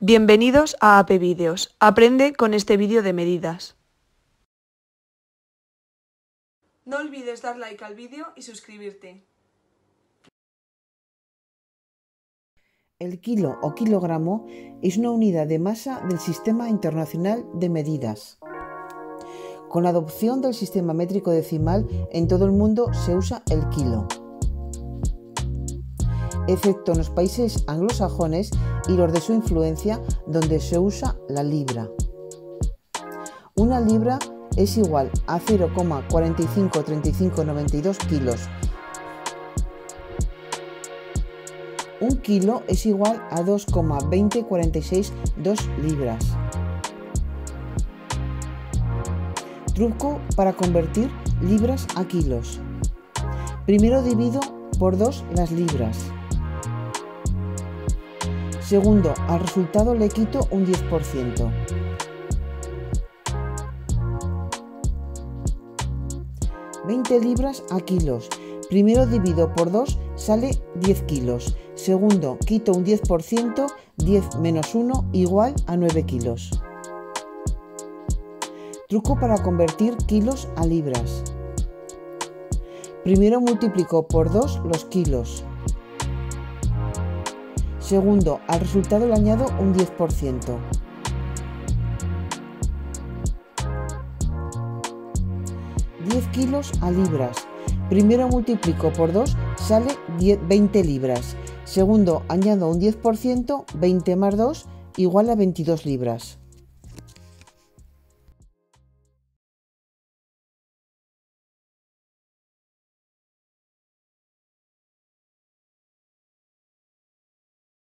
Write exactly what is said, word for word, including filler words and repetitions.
Bienvenidos a A P Vídeos. Aprende con este vídeo de medidas. No olvides dar like al vídeo y suscribirte. El kilo o kilogramo es una unidad de masa del Sistema Internacional de Medidas. Con la adopción del sistema métrico decimal, en todo el mundo se usa el kilo, excepto en los países anglosajones y los de su influencia, donde se usa la libra. Una libra es igual a cero coma cuatro cinco tres cinco nueve dos kilos. Un kilo es igual a dos coma dos cero cuatro seis dos libras. Truco para convertir libras a kilos. Primero divido por dos las libras. Segundo, al resultado le quito un diez por ciento. veinte libras a kilos. Primero divido por dos, sale diez kilos. Segundo, quito un diez por ciento, diez menos uno igual a nueve kilos. Truco para convertir kilos a libras. Primero multiplico por dos los kilos. Segundo, al resultado le añado un diez por ciento. diez kilos a libras. Primero multiplico por dos, sale veinte libras. Segundo, añado un diez por ciento, veinte más dos igual a veintidós libras.